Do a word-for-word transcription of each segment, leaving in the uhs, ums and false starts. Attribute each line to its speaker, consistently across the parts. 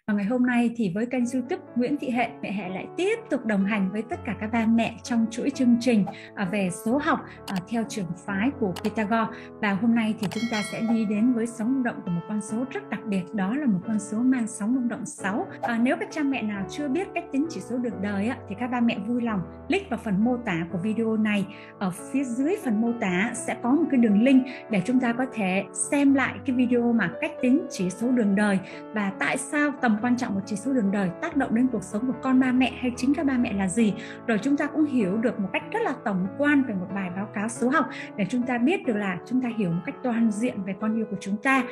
Speaker 1: Ngày hôm nay thì với kênh YouTube Nguyễn Thị Hệ, mẹ Hệ lại tiếp tục đồng hành với tất cả các ba mẹ trong chuỗi chương trình về số học theo trường phái của Pythagore. Và hôm nay thì chúng ta sẽ đi đến với sóng rung động của một con số rất đặc biệt, đó là một con số mang sóng rung động sáu. À, nếu các cha mẹ nào chưa biết cách tính chỉ số đường đời á, thì các ba mẹ vui lòng click vào phần mô tả của video này. Ở phía dưới phần mô tả sẽ có một cái đường link để chúng ta có thể xem lại cái video mà cách tính chỉ số đường đời và tại sao tầm quan trọng của chỉ số đường đời tác động đến cuộc sống của con ba mẹ hay chính các ba mẹ là gì. Rồi chúng ta cũng hiểu được một cách rất là tổng quan về một bài báo cáo số học để chúng ta biết được là chúng ta hiểu một cách toàn diện về con yêu của chúng ta.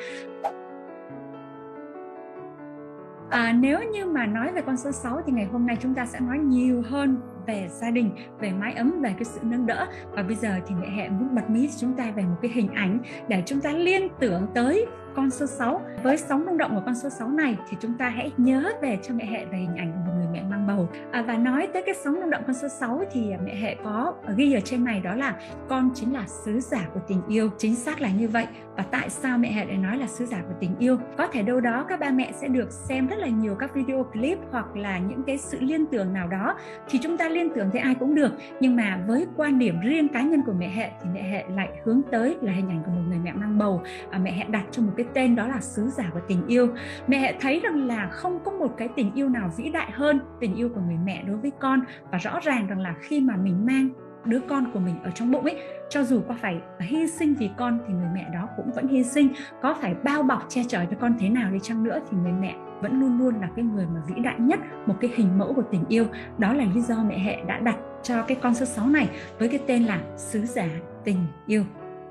Speaker 1: À, nếu như mà nói về con số sáu thì ngày hôm nay chúng ta sẽ nói nhiều hơn về gia đình, về mái ấm, về cái sự nâng đỡ. Và bây giờ thì mẹ Hệ muốn bật mí cho chúng ta về một cái hình ảnh để chúng ta liên tưởng tới con số sáu. Với sóng rung động của con số sáu này thì chúng ta hãy nhớ về cho mẹ Hệ về hình ảnh của một người mẹ mang bầu. À, và nói tới cái sóng rung động con số sáu thì mẹ Hệ có ghi ở trên này, đó là con chính là sứ giả của tình yêu. Chính xác là như vậy. Và tại sao mẹ Hệ lại nói là sứ giả của tình yêu? Có thể đâu đó các ba mẹ sẽ được xem rất là nhiều các video clip hoặc là những cái sự liên tưởng nào đó, thì chúng ta liên tưởng thấy ai cũng được. Nhưng mà với quan điểm riêng cá nhân của mẹ Hệ thì mẹ Hệ lại hướng tới là hình ảnh của một người mẹ mang bầu. À, mẹ Hệ đặt cho một cái tên đó là sứ giả của tình yêu. Mẹ Hệ thấy rằng là không có một cái tình yêu nào vĩ đại hơn tình yêu của người mẹ đối với con. Và rõ ràng rằng là khi mà mình mang đứa con của mình ở trong bụng ấy, cho dù có phải hy sinh vì con thì người mẹ đó cũng vẫn hy sinh, có phải bao bọc che chở cho con thế nào đi chăng nữa thì người mẹ vẫn luôn luôn là cái người mà vĩ đại nhất, một cái hình mẫu của tình yêu. Đó là lý do mẹ Hệ đã đặt cho cái con số sáu này với cái tên là sứ giả tình yêu.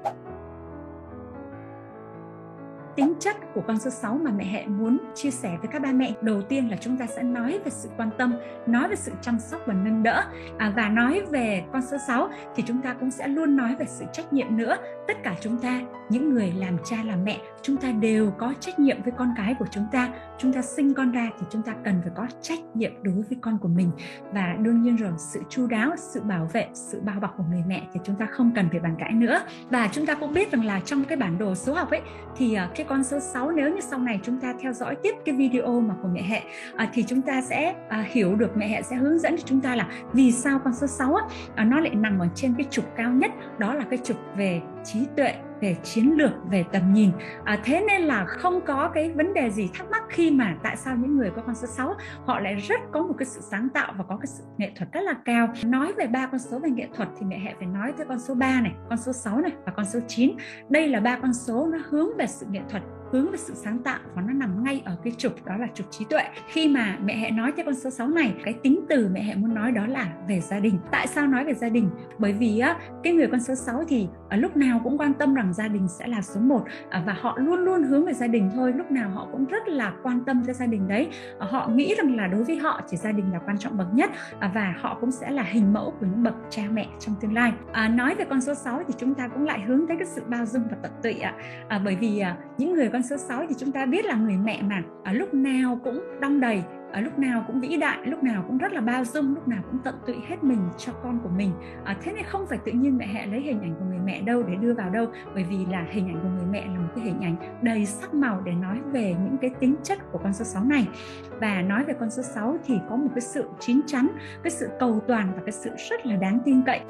Speaker 1: Tính chất của con số sáu mà mẹ Hệ muốn chia sẻ với các ba mẹ, đầu tiên là chúng ta sẽ nói về sự quan tâm, nói về sự chăm sóc và nâng đỡ. À, và nói về con số sáu thì chúng ta cũng sẽ luôn nói về sự trách nhiệm nữa. Tất cả chúng ta, những người làm cha làm mẹ, chúng ta đều có trách nhiệm với con cái của chúng ta. Chúng ta sinh con ra thì chúng ta cần phải có trách nhiệm đối với con của mình. Và đương nhiên rồi, sự chu đáo, sự bảo vệ, sự bao bọc của người mẹ thì chúng ta không cần phải bàn cãi nữa. Và chúng ta cũng biết rằng là trong cái bản đồ số học ấy thì cái con số sáu, nếu như sau này chúng ta theo dõi tiếp cái video mà của mẹ Hệ à, thì chúng ta sẽ à, hiểu được, mẹ Hệ sẽ hướng dẫn cho chúng ta là vì sao con số sáu á, à, nó lại nằm ở trên cái trục cao nhất, đó là cái trục về trí tuệ, về chiến lược, về tầm nhìn. À, thế nên là không có cái vấn đề gì thắc mắc khi mà tại sao những người có con số sáu họ lại rất có một cái sự sáng tạo và có cái sự nghệ thuật rất là cao. Nói về ba con số về nghệ thuật thì mẹ Hệ phải nói tới con số ba này, con số sáu này và con số chín. Đây là ba con số nó hướng về sự nghệ thuật, hướng về sự sáng tạo và nó nằm ngay ở cái trục đó là trục trí tuệ. Khi mà mẹ Hệ nói tới con số sáu này, cái tính từ mẹ Hệ muốn nói đó là về gia đình. Tại sao nói về gia đình? Bởi vì á, cái người con số sáu thì ở lúc nào cũng quan tâm rằng gia đình sẽ là số một và họ luôn luôn hướng về gia đình thôi, lúc nào họ cũng rất là quan tâm cho gia đình đấy. Họ nghĩ rằng là đối với họ chỉ gia đình là quan trọng bậc nhất và họ cũng sẽ là hình mẫu của những bậc cha mẹ trong tương lai. À, nói về con số sáu thì chúng ta cũng lại hướng tới cái sự bao dung và tận tụy ạ. À, bởi vì à, những người con số sáu thì chúng ta biết là người mẹ mà ở lúc nào cũng đong đầy, ở lúc nào cũng vĩ đại, lúc nào cũng rất là bao dung, lúc nào cũng tận tụy hết mình cho con của mình. À, thế nên không phải tự nhiên mẹ Hệ lấy hình ảnh của người mẹ đâu để đưa vào đâu, bởi vì là hình ảnh của người mẹ là một cái hình ảnh đầy sắc màu để nói về những cái tính chất của con số sáu này. Và nói về con số sáu thì có một cái sự chín chắn, cái sự cầu toàn và cái sự rất là đáng tin cậy.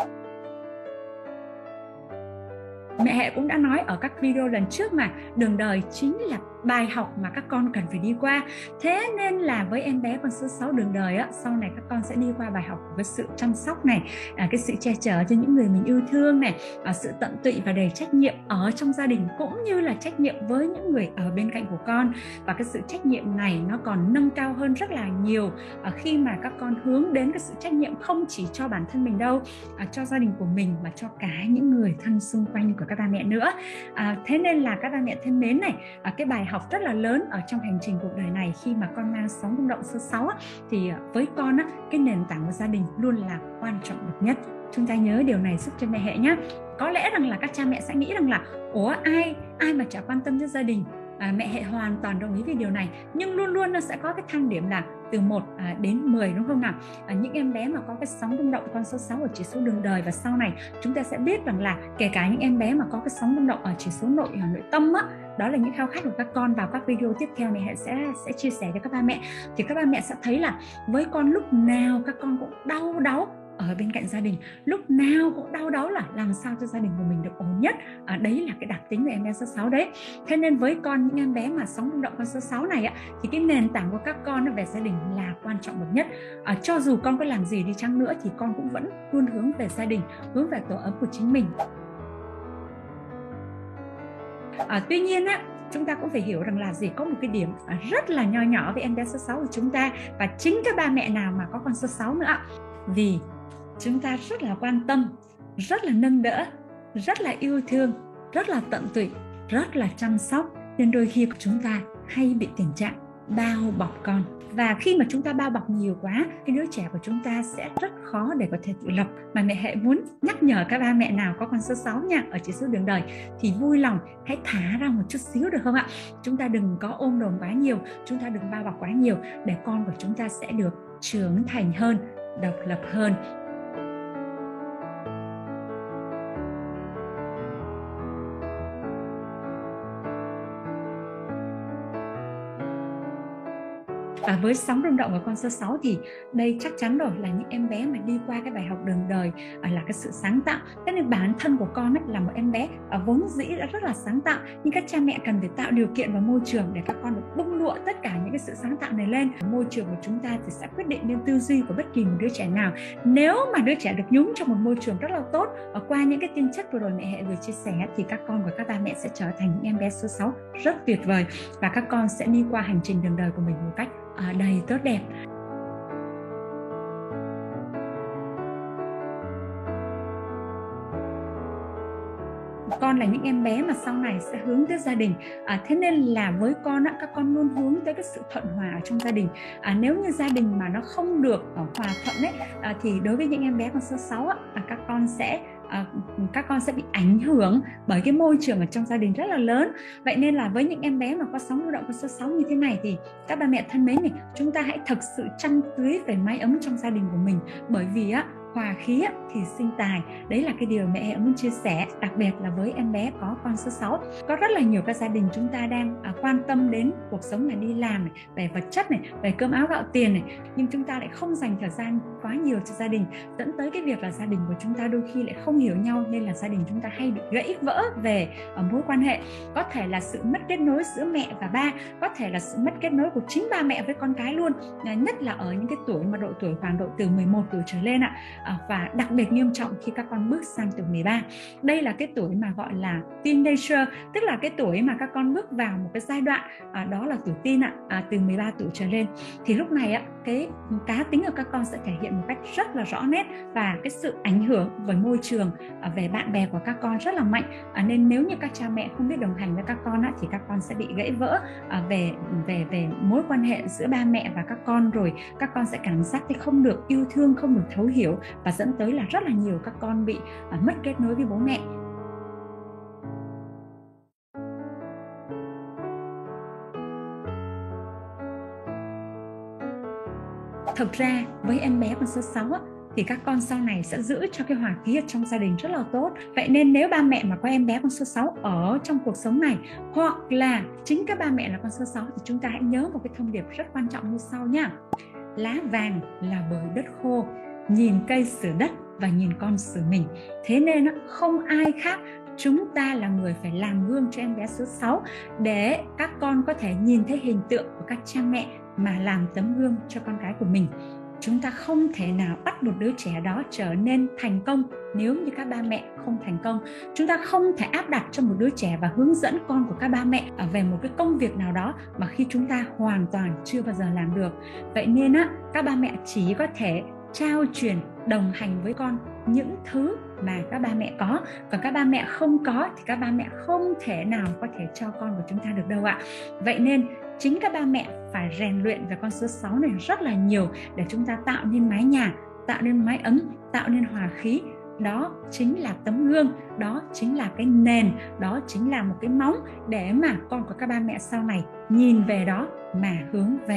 Speaker 1: Mẹ Hệ cũng đã nói ở các video lần trước mà đường đời chính là bài học mà các con cần phải đi qua. Thế nên là với em bé con số sáu đường đời á, sau này các con sẽ đi qua bài học với sự chăm sóc này, à, cái sự che chở cho những người mình yêu thương này, à, sự tận tụy và đầy trách nhiệm ở trong gia đình cũng như là trách nhiệm với những người ở bên cạnh của con. Và cái sự trách nhiệm này nó còn nâng cao hơn rất là nhiều à, khi mà các con hướng đến cái sự trách nhiệm không chỉ cho bản thân mình đâu, à, cho gia đình của mình mà cho cả những người thân xung quanh của các ba mẹ nữa. À, thế nên là các ba mẹ thân mến này, à, cái bài học rất là lớn ở trong hành trình cuộc đời này khi mà con mang sóng rung động số sáu á, thì với con á, cái nền tảng của gia đình luôn là quan trọng bậc nhất. Chúng ta nhớ điều này giúp cho mẹ Hệ nhé. Có lẽ rằng là các cha mẹ sẽ nghĩ rằng là ủa ai ai mà chả quan tâm đến gia đình. À, mẹ Hệ hoàn toàn đồng ý với điều này, nhưng luôn luôn nó sẽ có cái thang điểm là từ một à, đến mười, đúng không nào? À, những em bé mà có cái sóng rung động con số sáu ở chỉ số đường đời, và sau này chúng ta sẽ biết rằng là kể cả những em bé mà có cái sóng rung động ở chỉ số nội ở nội tâm á, đó là những khao khát của các con. Vào các video tiếp theo này Hạnh sẽ sẽ chia sẻ cho các ba mẹ, thì các ba mẹ sẽ thấy là với con lúc nào các con cũng đau đáu ở bên cạnh gia đình, lúc nào cũng đau đáu là làm sao cho gia đình của mình được ổn nhất. À, đấy là cái đặc tính của em bé số sáu đấy. Thế nên với con, những em bé mà sóng rung động con số sáu này á, thì cái nền tảng của các con về gia đình là quan trọng bậc nhất. À, cho dù con có làm gì đi chăng nữa thì con cũng vẫn luôn hướng về gia đình, hướng về tổ ấm của chính mình. À, tuy nhiên á, chúng ta cũng phải hiểu rằng là gì, có một cái điểm rất là nho nhỏ với em bé số sáu của chúng ta, và chính các ba mẹ nào mà có con số sáu nữa, vì chúng ta rất là quan tâm, rất là nâng đỡ, rất là yêu thương, rất là tận tụy, rất là chăm sóc, nên đôi khi chúng ta hay bị tình trạng bao bọc con. Và khi mà chúng ta bao bọc nhiều quá, cái đứa trẻ của chúng ta sẽ rất khó để có thể tự lập. Mà mẹ hãy muốn nhắc nhở các ba mẹ nào có con số sáu nha, ở chỉ số đường đời, thì vui lòng hãy thả ra một chút xíu được không ạ? Chúng ta đừng có ôm đồm quá nhiều, chúng ta đừng bao bọc quá nhiều, để con của chúng ta sẽ được trưởng thành hơn, độc lập hơn. Và với sóng rung động của con số sáu thì đây chắc chắn rồi, là những em bé mà đi qua cái bài học đường đời là cái sự sáng tạo. Thế nên bản thân của con ấy, là một em bé vốn dĩ đã rất là sáng tạo, nhưng các cha mẹ cần phải tạo điều kiện và môi trường để các con được bung lụa tất cả những cái sự sáng tạo này lên. Môi trường của chúng ta thì sẽ quyết định nên tư duy của bất kỳ một đứa trẻ nào. Nếu mà đứa trẻ được nhúng trong một môi trường rất là tốt, qua những cái tiên chất vừa rồi mẹ Hệ vừa chia sẻ, thì các con của các ba mẹ sẽ trở thành những em bé số sáu rất tuyệt vời, và các con sẽ đi qua hành trình đường đời của mình một cách À, đầy tốt đẹp. Con là những em bé mà sau này sẽ hướng tới gia đình. À, thế nên là với con á, các con luôn hướng tới cái sự thuận hòa ở trong gia đình. À, nếu như gia đình mà nó không được uh, hòa thuận ấy, à, thì đối với những em bé con số sáu á, à, các con sẽ À, các con sẽ bị ảnh hưởng bởi cái môi trường ở trong gia đình rất là lớn. Vậy nên là với những em bé mà có sóng rung động con số sáu như thế này, thì các ba mẹ thân mến này, chúng ta hãy thực sự chăm tưới về mái ấm trong gia đình của mình. Bởi vì á, hòa khí á, thì sinh tài. Đấy là cái điều mẹ Hệ muốn chia sẻ, đặc biệt là với em bé có con số sáu. Có rất là nhiều các gia đình chúng ta đang à, quan tâm đến cuộc sống, là đi làm này, về vật chất này, về cơm áo gạo tiền này, nhưng chúng ta lại không dành thời gian quá nhiều cho gia đình, dẫn tới cái việc là gia đình của chúng ta đôi khi lại không hiểu nhau, nên là gia đình chúng ta hay bị gãy vỡ về ở mối quan hệ. Có thể là sự mất kết nối giữa mẹ và ba, có thể là sự mất kết nối của chính ba mẹ với con cái luôn, à, nhất là ở những cái tuổi mà độ tuổi khoảng độ từ mười một tuổi trở lên ạ. À, và đặc biệt nghiêm trọng khi các con bước sang tuổi mười ba. Đây là cái tuổi mà gọi là teenager, tức là cái tuổi mà các con bước vào một cái giai đoạn à, đó là tuổi teen ạ, à, từ mười ba tuổi trở lên. Thì lúc này á, cái cá tính của các con sẽ thể hiện một cách rất là rõ nét, và cái sự ảnh hưởng với môi trường, à, về bạn bè của các con rất là mạnh. À, nên nếu như các cha mẹ không biết đồng hành với các con á, thì các con sẽ bị gãy vỡ à, về về về mối quan hệ giữa ba mẹ và các con, rồi các con sẽ cảm giác thì không được yêu thương, không được thấu hiểu, và dẫn tới là rất là nhiều các con bị à, mất kết nối với bố mẹ. Thực ra với em bé con số sáu á, thì các con sau này sẽ giữ cho cái hòa khí ở trong gia đình rất là tốt. Vậy nên nếu ba mẹ mà có em bé con số sáu ở trong cuộc sống này, hoặc là chính các ba mẹ là con số sáu, thì chúng ta hãy nhớ một cái thông điệp rất quan trọng như sau nha. Lá vàng là bởi đất khô, nhìn cây sửa đất và nhìn con sửa mình. Thế nên không ai khác, chúng ta là người phải làm gương cho em bé số sáu, để các con có thể nhìn thấy hình tượng của các cha mẹ mà làm tấm gương cho con cái của mình. Chúng ta không thể nào bắt một đứa trẻ đó trở nên thành công nếu như các ba mẹ không thành công. Chúng ta không thể áp đặt cho một đứa trẻ và hướng dẫn con của các ba mẹ về một cái công việc nào đó mà khi chúng ta hoàn toàn chưa bao giờ làm được. Vậy nên á, các ba mẹ chỉ có thể trao truyền, đồng hành với con những thứ mà các ba mẹ có, còn các ba mẹ không có thì các ba mẹ không thể nào có thể cho con của chúng ta được đâu ạ. Vậy nên chính các ba mẹ phải rèn luyện về con số sáu này rất là nhiều, để chúng ta tạo nên mái nhà, tạo nên mái ấm, tạo nên hòa khí. Đó chính là tấm gương, đó chính là cái nền, đó chính là một cái móng để mà con của các ba mẹ sau này nhìn về đó mà hướng về.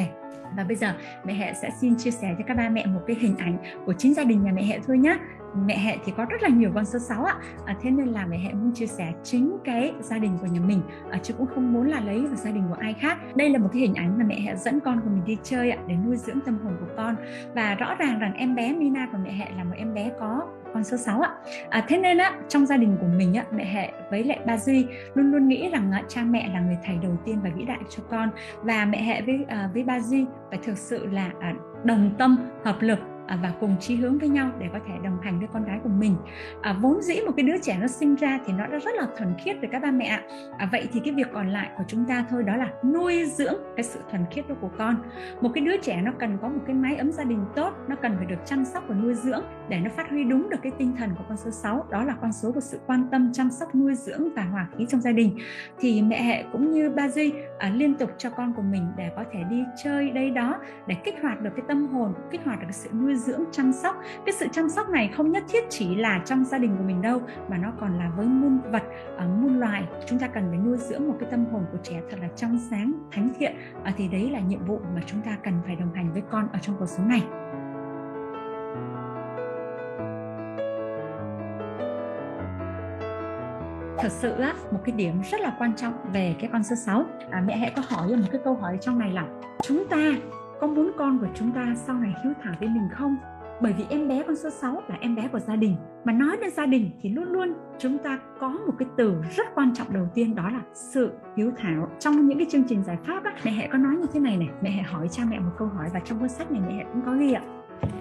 Speaker 1: Và bây giờ mẹ Hệ sẽ xin chia sẻ cho các ba mẹ một cái hình ảnh của chính gia đình nhà mẹ Hệ thôi nhé. Mẹ Hệ thì có rất là nhiều con số sáu ạ, à, thế nên là mẹ Hệ muốn chia sẻ chính cái gia đình của nhà mình, à, chứ cũng không muốn là lấy vào gia đình của ai khác. Đây là một cái hình ảnh mà mẹ Hệ dẫn con của mình đi chơi ạ, để nuôi dưỡng tâm hồn của con. Và rõ ràng rằng em bé Mina của mẹ Hệ là một em bé có con số sáu ạ. À, thế nên á, trong gia đình của mình á, mẹ Hệ với lại ba Duy luôn luôn nghĩ rằng á, cha mẹ là người thầy đầu tiên và vĩ đại cho con. Và mẹ Hệ với à, với ba Duy phải thực sự là à, đồng tâm hợp lực và cùng chí hướng với nhau để có thể đồng hành với con gái của mình. À, vốn dĩ một cái đứa trẻ nó sinh ra thì nó đã rất là thuần khiết với các ba mẹ ạ. À, vậy thì cái việc còn lại của chúng ta thôi đó là nuôi dưỡng cái sự thuần khiết đó của con. Một cái đứa trẻ nó cần có một cái mái ấm gia đình tốt, nó cần phải được chăm sóc và nuôi dưỡng để nó phát huy đúng được cái tinh thần của con số sáu, đó là con số của sự quan tâm, chăm sóc, nuôi dưỡng và hòa khí trong gia đình. Thì mẹ Hệ cũng như ba Duy à, liên tục cho con của mình để có thể đi chơi đây đó, để kích hoạt được cái tâm hồn, kích hoạt được cái sự nuôi dưỡng, chăm sóc. Cái sự chăm sóc này không nhất thiết chỉ là trong gia đình của mình đâu, mà nó còn là với muôn vật, uh, muôn loài. Chúng ta cần phải nuôi dưỡng một cái tâm hồn của trẻ thật là trong sáng, thánh thiện. Uh, thì đấy là nhiệm vụ mà chúng ta cần phải đồng hành với con ở trong cuộc sống này. Thật sự á, một cái điểm rất là quan trọng về cái con số sáu, à, mẹ Hệ có hỏi một cái câu hỏi trong này là chúng ta có muốn con của chúng ta sau này hiếu thảo với mình không? Bởi vì em bé con số sáu là em bé của gia đình. Mà nói đến gia đình thì luôn luôn chúng ta có một cái từ rất quan trọng đầu tiên, đó là sự hiếu thảo. Trong những cái chương trình giải pháp á, mẹ Hệ có nói như thế này này. Mẹ Hệ hỏi cha mẹ một câu hỏi và trong cuốn sách này mẹ Hệ cũng có ghi ạ.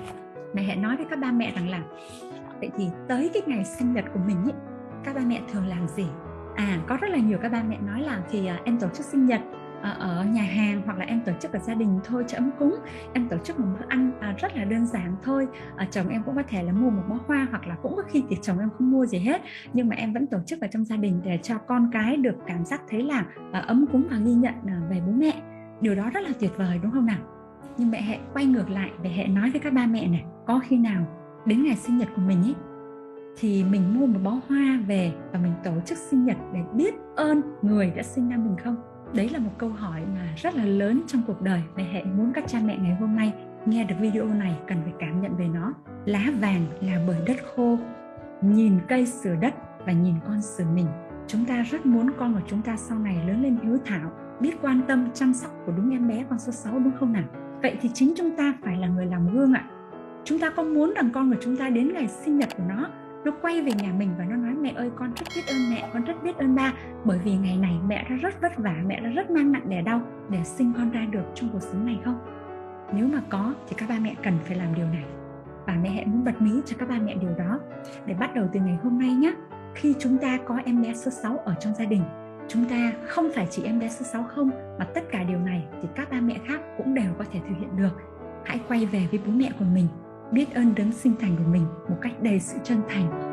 Speaker 1: Mẹ Hệ nói với các ba mẹ rằng là vậy thì tới cái ngày sinh nhật của mình ý, các ba mẹ thường làm gì? À, có rất là nhiều các ba mẹ nói là thì à, em tổ chức sinh nhật ở nhà hàng, hoặc là em tổ chức ở gia đình thôi cho ấm cúng, em tổ chức một bữa ăn à, rất là đơn giản thôi. À, chồng em cũng có thể là mua một bó hoa, hoặc là cũng có khi thì chồng em không mua gì hết, nhưng mà em vẫn tổ chức ở trong gia đình để cho con cái được cảm giác thấy là à, ấm cúng và ghi nhận à, về bố mẹ. Điều đó rất là tuyệt vời đúng không nào? Nhưng mẹ Hệ quay ngược lại để Hệ nói với các ba mẹ này, có khi nào đến ngày sinh nhật của mình ấy thì mình mua một bó hoa về và mình tổ chức sinh nhật để biết ơn người đã sinh ra mình không? Đấy là một câu hỏi mà rất là lớn trong cuộc đời. Mẹ Hệ muốn các cha mẹ ngày hôm nay nghe được video này cần phải cảm nhận về nó. Lá vàng là bởi đất khô, nhìn cây sửa đất và nhìn con sửa mình. Chúng ta rất muốn con của chúng ta sau này lớn lên hiếu thảo, biết quan tâm chăm sóc của đúng em bé con số sáu đúng không nào? Vậy thì chính chúng ta phải là người làm gương ạ. Chúng ta có muốn rằng con của chúng ta đến ngày sinh nhật của nó, nó quay về nhà mình và nó nói mẹ ơi con rất biết ơn mẹ, con rất biết ơn ba, bởi vì ngày này mẹ đã rất vất vả, mẹ đã rất mang nặng đẻ đau để sinh con ra được trong cuộc sống này không? Nếu mà có thì các ba mẹ cần phải làm điều này. Và mẹ Hệ muốn bật mí cho các ba mẹ điều đó. Để bắt đầu từ ngày hôm nay nhé, khi chúng ta có em bé số sáu ở trong gia đình, chúng ta không phải chỉ em bé số sáu không, mà tất cả điều này thì các ba mẹ khác cũng đều có thể thực hiện được. Hãy quay về với bố mẹ của mình, biết ơn đấng sinh thành của mình một cách đầy sự chân thành.